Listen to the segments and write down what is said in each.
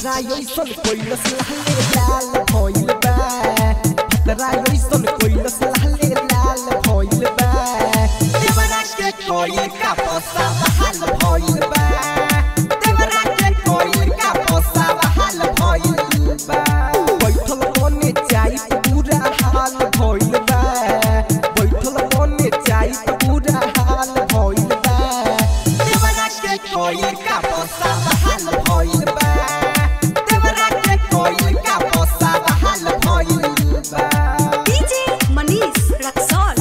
भतरा योइसन कोइलस लाले लाल भइल बा भतरा योइसन कोइलस लाले लाल भइल बा देवरा के कोइल का पोसा बहाल भइल बा देवरा के कोइल का पोसा बहाल भइल बा बैठल कोने चाइ पूरा हाल भइल बा बैठल कोने चाइ पूरा हाल भइल बा देवरा के कोइल का पोसा बहाल भइल बा देवरा के कोइल का पोसा बहाल भइल बा डीजे मनीष रक्सौल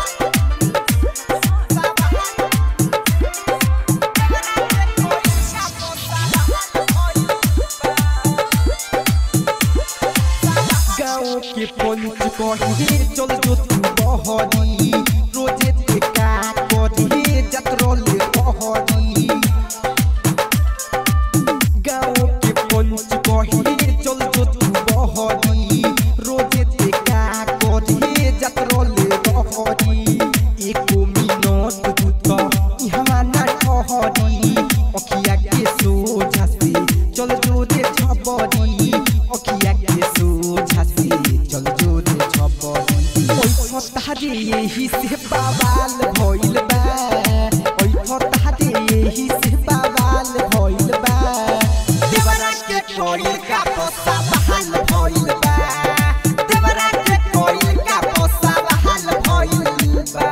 गाँव के पंच कहे चल जो तू बहरी रोजे ते का करी जतरोले बहरी गाँव के पंच कहे चल जो तू बहरी रोजे ते का करी जतरोले बहरी एको मिनट तू तो इहवा ना ठहरी अखिया के सोझा से चल जो रे छबरी अखिया के सोझा से चल जो रे छबरी ओइ फतारे यही से बवाल भइल बा ओइ फतारे यही से बवाल भइल बा देवरा के कोइल का पोसा बहाल भइल बा देवरा के कोइल का पोसा बहाल भइल बा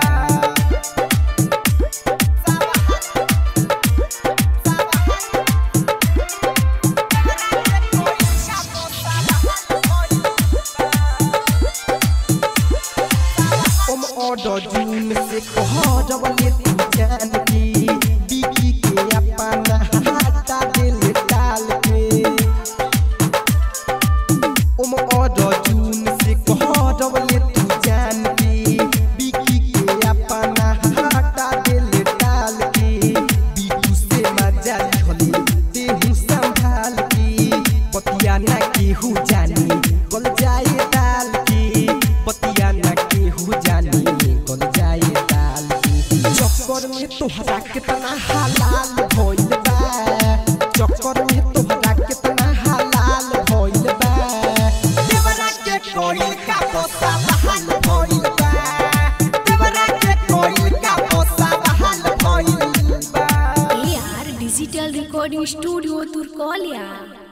ऑर्डर जून से कहरवले तू जान के बिकी के अपना हाथा दिल डाल के ऑर्डर जून से कहरवले तू जान के बिकी के अपना हाथा दिल डाल के बिकू से मजा लिखले देहु संभाल के बतिया ना केहू जाने गल जाए डाल के बतिया ना केहू जाने गल जाए डाल के चक्कर में तोहरा कितना हलाल भइल बा चक्कर में तोहरा कितना हलाल भइल बा देवरा के कोइल का पोसा बहाल भइल बा देवरा के कोइल का पोसा बहाल भइल बा AR digital recording studio Turkaulia.